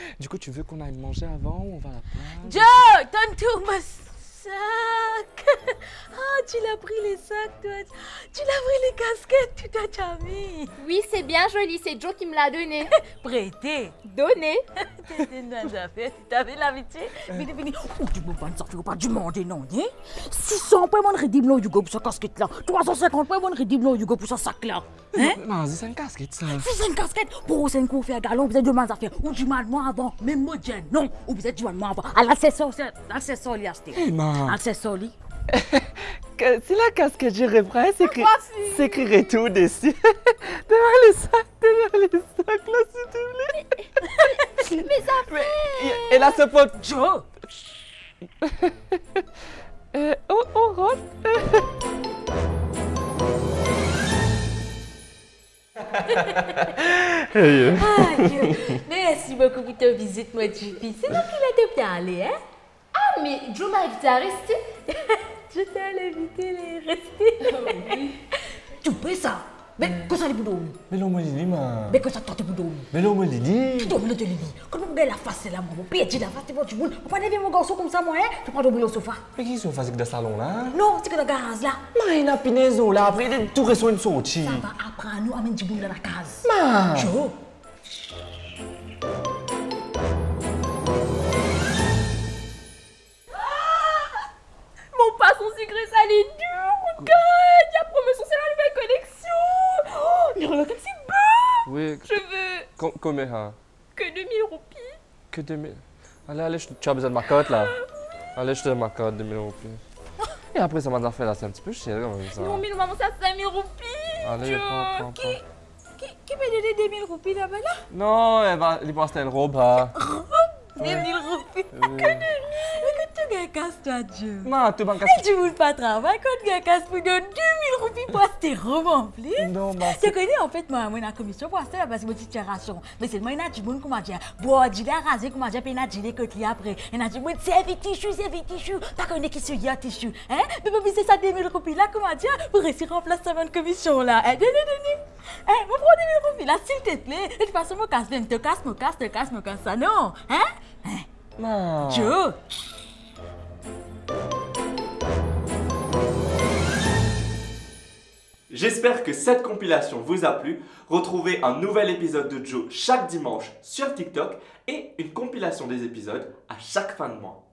Du coup, tu veux qu'on aille manger avant ou on va à la plage? Joe, donne tout ma sac. Ah, tu l'as pris les sacs, toi. Tu l'as pris les casquettes, tu t'as jamais. Oui, c'est bien joli, c'est Joe qui me l'a donné. Prêté. Donné. T'étais dans les affaires, tu t'avais l'amitié. Fini. Oh, tu peux pas ne sortir pas du monde, non, hein? 600 pour mon rédime là, du go pour sa casquette là. 350 pour mon rédime là, du go pour sa sac là. Hein? Non, c'est une casquette, ça. C'est une casquette. Pour un coup faire galon, vous êtes de mal affaires. Ou du mal moi avant, même moi, non. Ou vous êtes du mal moi avant. À l'accessoire, il a acheté. Eh, man. Accessoire, C'est la casquette, j'irai près, c'est écrit tout dessus. Devant les sacs, là, s'il te plaît. Mais ça fait... Et là, ce pote. Joe. On rentre. Aïe, merci beaucoup pour ta visite, moi, Juppie. C'est nous qui l'avons bien allé, hein? Ah, mais Joe m'a invité à rester. Je t'ai invité les rester. Tu peux ça? Mais que ça les boudons? Mais l'homme, il dit, man. Mais que ça tente boudons? Mais l'homme, il dit. Tu dois me le dire. Quand on regarde la face, c'est là, mon pied, la face, c'est votre boule. On va pas mon garçon comme ça, moi, hein? Tu prends le boulot au sofa. Mais qui sont facile de salon, là? Non, c'est que dans la garage, là. Mais il a pinaison, là. Après, il tout reçoit une sortie. Ça va apprendre nous à mettre du boule dans la case. Man. Joe. Mon poisson sucré salé dur, regarde, il y a promotion, c'est la nouvelle collection. Oh, mais regarde comme c'est beau. Oui. Je veux Combien, hein? que 2000 roupies. Que 2000. Allez, tu as besoin de ma cote, là. Allez, je te donne ma cote, 2000 roupies. Et après, ça m'a fait là, c'est un petit peu cher, quand même, ça. Non, mais nous maman, c'est à 5000 roupies. Allez, prends. Qui m'a donné 2000 roupies là-bas, là? Non, il pense que c'était une robe, hein. 2000 roupies. Mais que tu gagnes casse, toi, Dieu. Non, tu banques. Tu ne veux pas travailler quand tu gagnes casse pour donner 2000 roupies pour acheter robe en plus. Non, ma Tu connais en fait, moi, la commission pour acheter la base de ration. Mais c'est moi, il a dit, bon, comment dire, bon, il a rasé, comment dire, puis il a dit les côtés après. Il a dit, bon, c'est vite tissu. T'as connu qui suit un tissu. Hein? Mais bon, c'est ça, 2000 roupies là, comment dire, pour rester remplacer sa bonne commission là. Hein, donnez. Hein, vous prenez 2000 roupies là, s'il te plaît. Et de toute façon, te casse, ça, non. Hein? Non. Joe. J'espère que cette compilation vous a plu. Retrouvez un nouvel épisode de Joe chaque dimanche sur TikTok et une compilation des épisodes à chaque fin de mois.